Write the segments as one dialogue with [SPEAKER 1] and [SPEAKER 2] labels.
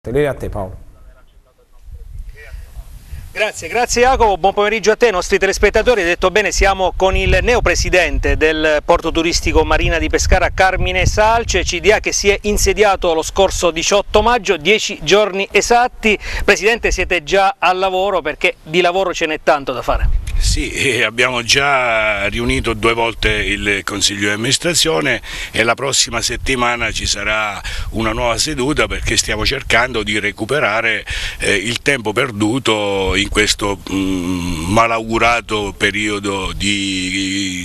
[SPEAKER 1] Lei a te Paolo.
[SPEAKER 2] Grazie Jacopo, buon pomeriggio a te, ai nostri telespettatori. Hai detto bene, siamo con il neopresidente del porto turistico Marina di Pescara, Carmine Salce, CDA, che si è insediato lo scorso 18 maggio, 10 giorni esatti. Presidente, siete già al lavoro perché di lavoro ce n'è tanto da fare.
[SPEAKER 3] Sì, abbiamo già riunito 2 volte il Consiglio di amministrazione e la prossima settimana ci sarà una nuova seduta perché stiamo cercando di recuperare il tempo perduto in questo malaugurato periodo di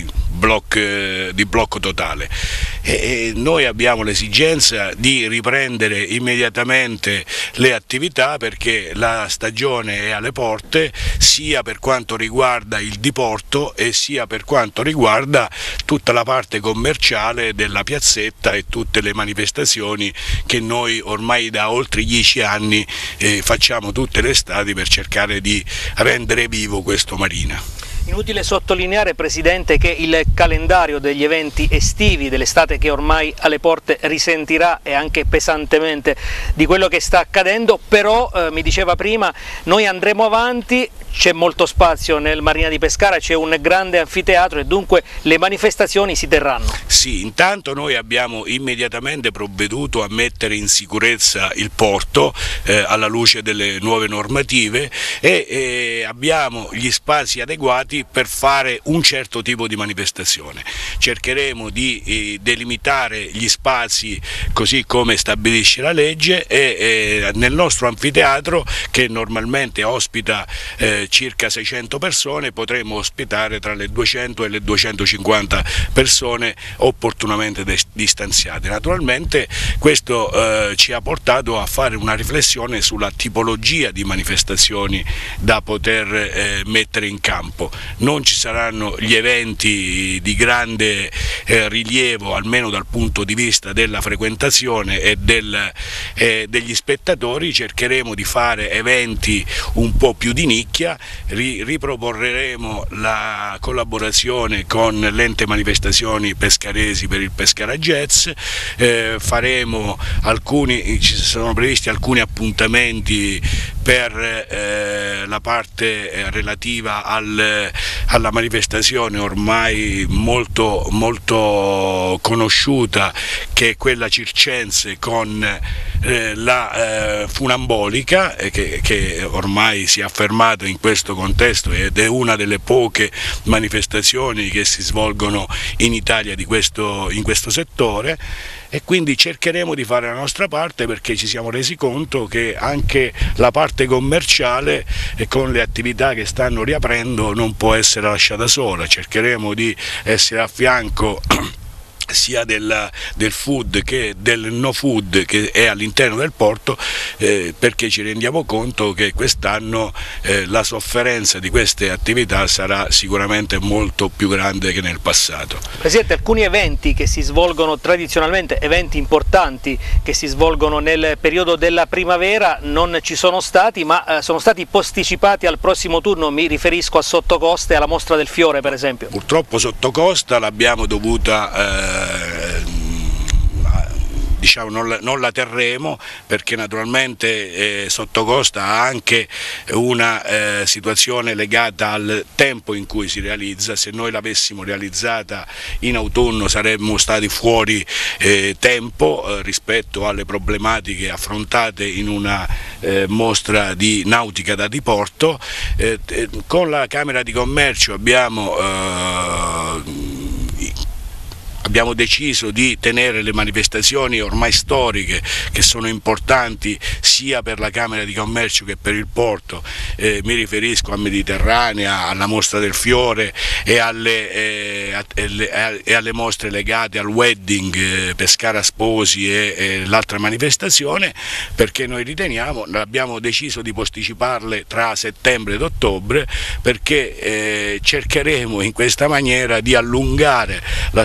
[SPEAKER 3] blocco totale. E noi abbiamo l'esigenza di riprendere immediatamente le attività perché la stagione è alle porte, sia per quanto riguarda il diporto e sia per quanto riguarda tutta la parte commerciale della piazzetta e tutte le manifestazioni che noi ormai da oltre 10 anni facciamo tutte le estati per cercare di rendere vivo questo Marina.
[SPEAKER 2] Inutile sottolineare, Presidente, che il calendario degli eventi estivi dell'estate che ormai alle porte risentirà e anche pesantemente di quello che sta accadendo, però mi diceva prima, noi andremo avanti, c'è molto spazio nel Marina di Pescara, c'è un grande anfiteatro e dunque le manifestazioni si terranno.
[SPEAKER 3] Sì, intanto noi abbiamo immediatamente provveduto a mettere in sicurezza il porto alla luce delle nuove normative e abbiamo gli spazi adeguati per fare un certo tipo di manifestazione. Cercheremo di delimitare gli spazi così come stabilisce la legge e nel nostro anfiteatro, che normalmente ospita circa 600 persone, potremo ospitare tra le 200 e le 250 persone opportunamente distanziate. Naturalmente questo ci ha portato a fare una riflessione sulla tipologia di manifestazioni da poter mettere in campo. Non ci saranno gli eventi di grande rilievo, almeno dal punto di vista della frequentazione e degli spettatori. Cercheremo di fare eventi un po' più di nicchia, riproporremo la collaborazione con l'ente manifestazioni pescaresi per il Pescara Jazz, ci sono previsti alcuni appuntamenti per la parte relativa alla manifestazione ormai molto conosciuta, che è quella circense con la funambolica, che ormai si è affermata in questo contesto ed è una delle poche manifestazioni che si svolgono in Italia in questo settore. E quindi cercheremo di fare la nostra parte perché ci siamo resi conto che anche la parte commerciale con le attività che stanno riaprendo non può essere lasciata sola. Cercheremo di essere a fianco sia del food che del no food che è all'interno del porto, perché ci rendiamo conto che quest'anno la sofferenza di queste attività sarà sicuramente molto più grande che nel passato.
[SPEAKER 2] Presidente, alcuni eventi che si svolgono tradizionalmente, eventi importanti che si svolgono nel periodo della primavera, non ci sono stati, ma sono stati posticipati al prossimo turno. Mi riferisco a Sottocosta e alla Mostra del Fiore, per esempio.
[SPEAKER 3] Purtroppo Sottocosta l'abbiamo dovuta diciamo non la terremo perché naturalmente Sottocosta ha anche una situazione legata al tempo in cui si realizza. Se noi l'avessimo realizzata in autunno saremmo stati fuori tempo rispetto alle problematiche affrontate in una mostra di nautica da diporto. Con la Camera di Commercio abbiamo deciso di tenere le manifestazioni ormai storiche, che sono importanti sia per la Camera di Commercio che per il porto. Mi riferisco a Mediterranea, alla Mostra del Fiore e alle mostre legate al wedding, Pescara Sposi e l'altra manifestazione, perché noi riteniamo, abbiamo deciso di posticiparle tra settembre ed ottobre, perché cercheremo in questa maniera di allungare la stagione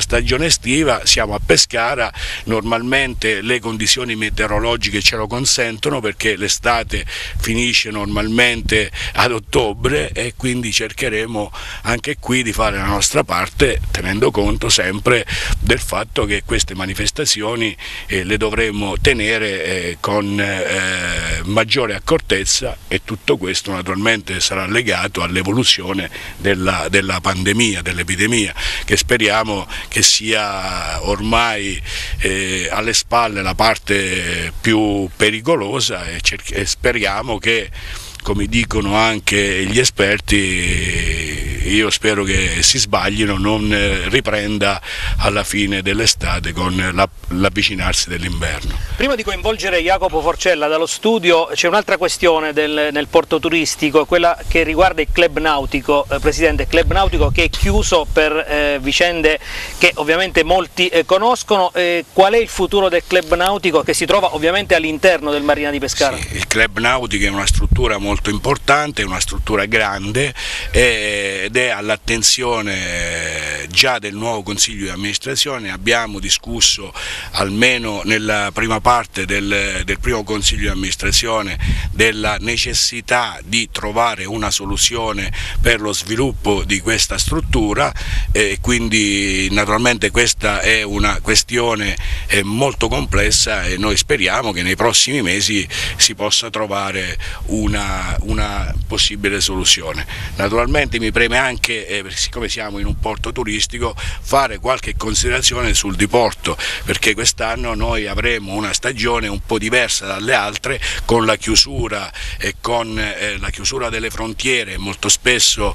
[SPEAKER 3] estiva, siamo a Pescara, normalmente le condizioni meteorologiche ce lo consentono perché l'estate finisce normalmente ad ottobre e quindi cercheremo anche qui di fare la nostra parte, tenendo conto sempre del fatto che queste manifestazioni le dovremo tenere con maggiore accortezza, e tutto questo naturalmente sarà legato all'evoluzione della pandemia, dell'epidemia, che speriamo che sia ormai alle spalle la parte più pericolosa, e speriamo che, come dicono anche gli esperti, io spero che si sbaglino, non riprenda alla fine dell'estate con l'avvicinarsi dell'inverno.
[SPEAKER 2] Prima di coinvolgere Jacopo Forcella dallo studio, c'è un'altra questione nel porto turistico, quella che riguarda il club nautico. Presidente, club nautico che è chiuso per vicende che ovviamente molti conoscono. Qual è il futuro del club nautico, che si trova ovviamente all'interno del Marina di Pescara?
[SPEAKER 3] Sì, il club nautico è una struttura molto importante, una struttura grande, ed è all'attenzione già del nuovo Consiglio di amministrazione. Abbiamo discusso almeno nella prima parte del primo Consiglio di amministrazione della necessità di trovare una soluzione per lo sviluppo di questa struttura, e quindi naturalmente questa è una questione molto complessa, e noi speriamo che nei prossimi mesi si possa trovare una possibile soluzione. Naturalmente mi preme anche, siccome siamo in un porto turistico, fare qualche considerazione sul diporto, perché quest'anno noi avremo una stagione un po' diversa dalle altre, con la chiusura e con la chiusura delle frontiere, molto spesso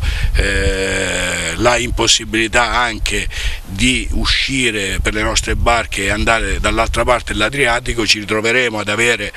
[SPEAKER 3] la impossibilità anche di uscire per le nostre barche e andare dall'altra parte dell'Adriatico. Ci ritroveremo ad avere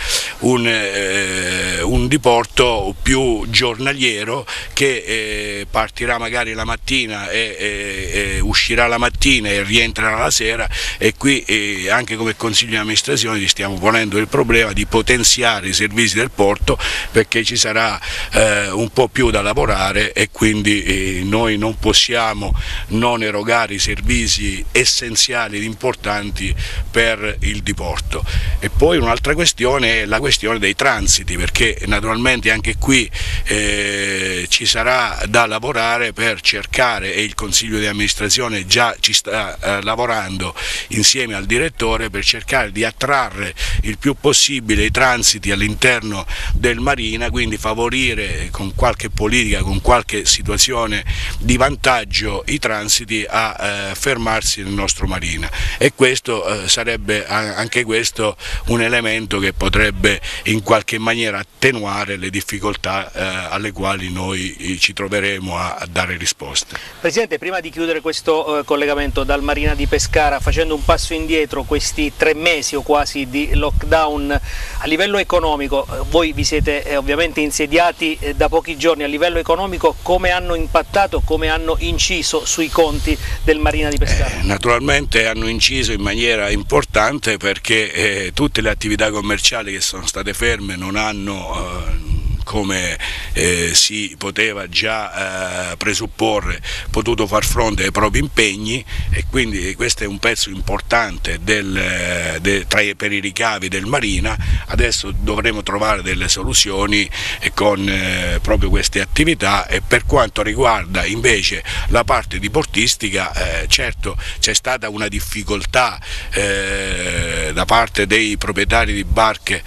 [SPEAKER 3] un diporto più giornaliero, che partirà magari la mattina e uscirà la mattina e rientrerà la sera, e qui anche come Consiglio di amministrazione ci stiamo ponendo il problema di potenziare i servizi del porto, perché ci sarà un po' più da lavorare, e quindi noi non possiamo non erogare i servizi essenziali ed importanti per il diporto. E poi un'altra questione è la questione dei transiti, perché naturalmente anche qui ci sarà da lavorare per cercare, e il Consiglio di amministrazione già ci sta lavorando insieme al direttore, per cercare di attrarre il più possibile i transiti all'interno del Marina, quindi favorire con qualche politica, con qualche situazione di vantaggio i transiti a fermarsi nel nostro Marina, e questo sarebbe anche questo un elemento che potrebbe in qualche maniera attenuare le difficoltà alle quali noi ci troveremo a dare risposte.
[SPEAKER 2] Presidente, prima di chiudere questo collegamento dal Marina di Pescara, facendo un passo indietro, questi 3 mesi o quasi di lockdown a livello economico, voi vi siete ovviamente insediati da pochi giorni, a livello economico come hanno impattato, come hanno inciso sui conti del Marina di Pescara?
[SPEAKER 3] Naturalmente hanno inciso in maniera importante, perché tutte le attività commerciali che sono state ferme non hanno come si poteva già presupporre, potuto far fronte ai propri impegni, e quindi questo è un pezzo importante per i ricavi del Marina. Adesso dovremo trovare delle soluzioni con proprio queste attività, e per quanto riguarda invece la parte diportistica, certo c'è stata una difficoltà da parte dei proprietari di barche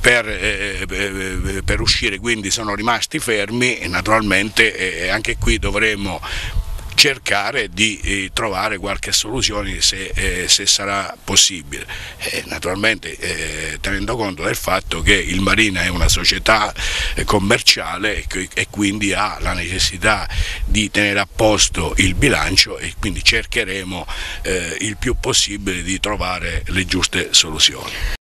[SPEAKER 3] per uscire, quindi sono rimasti fermi, e naturalmente anche qui dovremo cercare di trovare qualche soluzione se sarà possibile, naturalmente tenendo conto del fatto che il Marina è una società commerciale e quindi ha la necessità di tenere a posto il bilancio, e quindi cercheremo il più possibile di trovare le giuste soluzioni.